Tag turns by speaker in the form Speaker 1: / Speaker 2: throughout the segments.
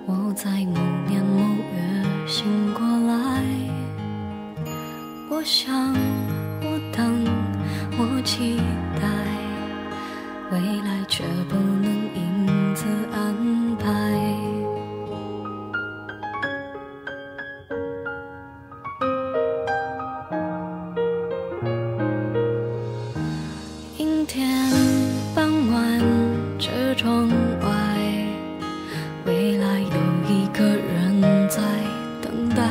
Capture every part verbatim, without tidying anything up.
Speaker 1: 我在某年某月醒过来，我想，我等，我期待，未来却不能因此安排。阴天傍晚，车窗外，未来有一个人在等待。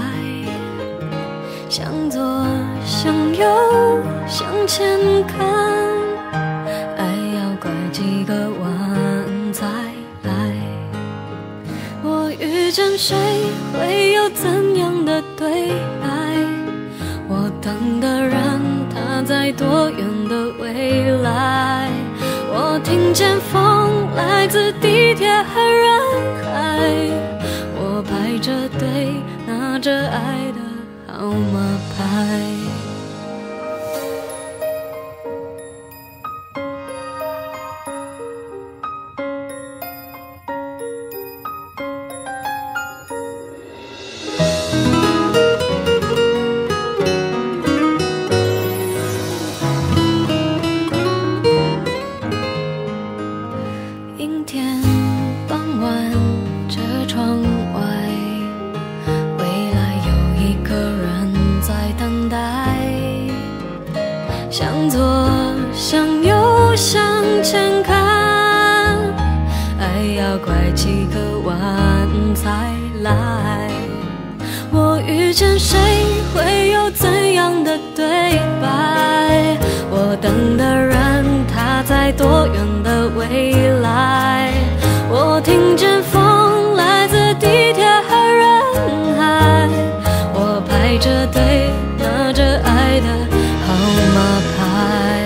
Speaker 1: 向左，向右，向前看，爱要拐几个弯才来。我遇见谁，会有怎样的对白？我等的人，他在多远的未来？我听见风来自地铁和人海，我排着队拿着爱的号码牌。阴天傍晚，车窗外，未来有一个人在等待。向左，向右，向前看，爱要拐几个弯才来。我遇见谁，会有怎样的对白？我等的人，他在多远的未来？我听见风来自地铁和人海，我排着队拿着爱的号码牌。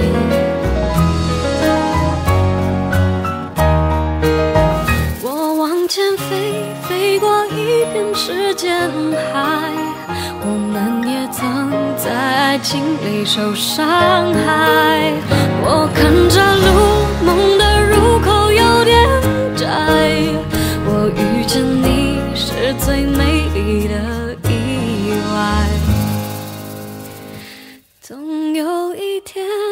Speaker 1: 我往前飞，飞过一片时间海，我们也曾在爱情里受伤害。我看着路，梦的入口有点窄，我遇见你是最美丽的意外。总有一天